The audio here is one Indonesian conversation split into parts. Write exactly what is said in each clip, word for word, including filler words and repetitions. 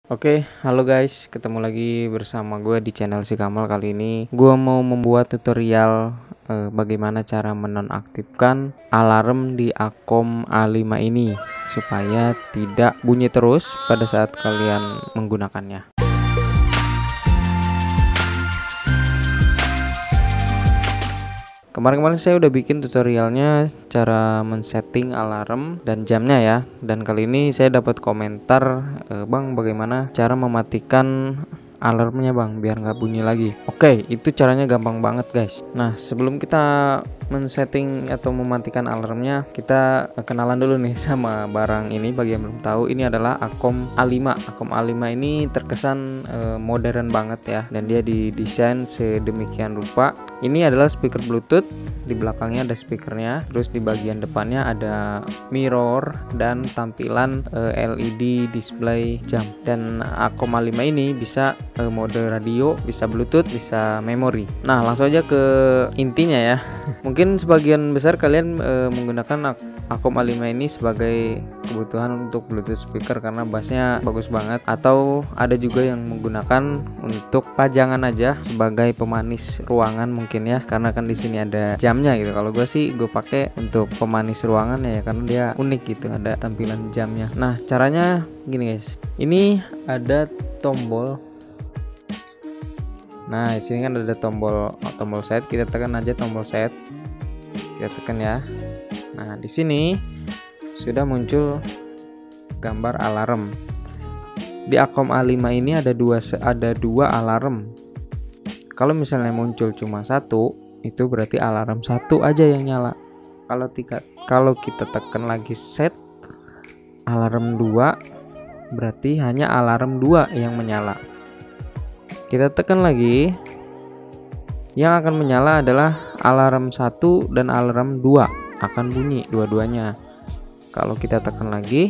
Oke, halo guys, ketemu lagi bersama gue di channel si Kamal. Kali ini gue mau membuat tutorial eh, bagaimana cara menonaktifkan alarm di Akom A lima ini supaya tidak bunyi terus pada saat kalian menggunakannya. Kemarin-kemarin saya udah bikin tutorialnya cara men-setting alarm dan jamnya ya. Dan kali ini saya dapat komentar, e, Bang, bagaimana cara mematikan alarmnya Bang biar nggak bunyi lagi. Oke, itu caranya gampang banget guys. Nah, sebelum kita men-setting atau mematikan alarmnya, kita kenalan dulu nih sama barang ini. Bagi yang belum tahu, ini adalah Akom A lima. Akom A lima ini terkesan e, modern banget ya, dan dia didesain sedemikian rupa. Ini adalah speaker Bluetooth, di belakangnya ada speakernya, terus di bagian depannya ada mirror dan tampilan e, L E D display jam. Dan Akom A lima ini bisa e, mode radio, bisa Bluetooth, bisa memori. Nah, langsung aja ke intinya ya. Mungkin sebagian besar kalian e, menggunakan Akom A lima ini sebagai kebutuhan untuk Bluetooth speaker karena bassnya bagus banget, atau ada juga yang menggunakan untuk pajangan aja sebagai pemanis ruangan mungkin ya, karena kan di sini ada jamnya gitu. Kalau gue sih gue pakai untuk pemanis ruangan ya, karena dia unik gitu, ada tampilan jamnya. Nah, caranya gini guys, ini ada tombol. Nah, di sini kan ada tombol oh, tombol set. Kita tekan aja tombol set. Kita tekan ya. Nah, di sini sudah muncul gambar alarm. Di Akom A lima ini ada dua ada dua alarm. Kalau misalnya muncul cuma satu, itu berarti alarm satu aja yang nyala. Kalau tiga, kalau kita tekan lagi set alarm dua, berarti hanya alarm dua yang menyala. Kita tekan lagi, yang akan menyala adalah alarm satu dan alarm dua akan bunyi dua-duanya. Kalau kita tekan lagi,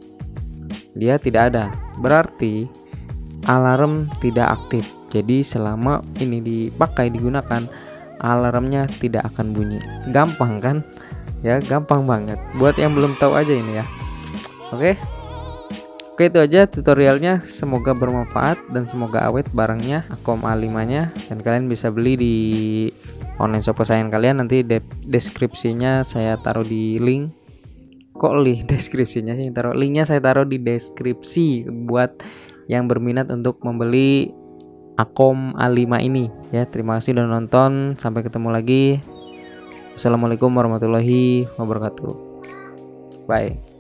dia tidak ada, berarti alarm tidak aktif. Jadi selama ini dipakai, digunakan, alarmnya tidak akan bunyi. Gampang kan ya, gampang banget buat yang belum tahu aja ini ya. Oke Oke, itu aja tutorialnya. Semoga bermanfaat dan semoga awet barangnya, Akom A lima nya, dan kalian bisa beli di online shop kesayangan kalian. Nanti de deskripsinya saya taruh di link. Kok link deskripsinya sih taruh linknya, saya taruh di deskripsi buat yang berminat untuk membeli Akom A lima ini ya. Terima kasih udah nonton, sampai ketemu lagi. Assalamualaikum warahmatullahi wabarakatuh. Bye.